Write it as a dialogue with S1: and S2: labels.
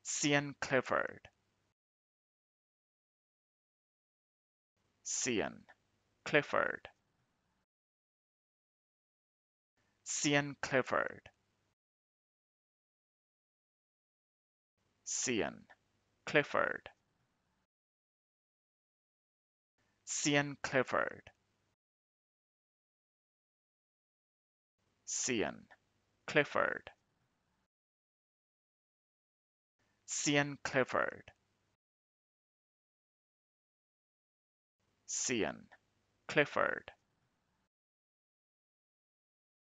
S1: Cian Clifford, Cian Clifford, Cian Clifford, Cian Clifford, Cian Clifford, Cian Clifford, Cian Clifford, Cian Clifford,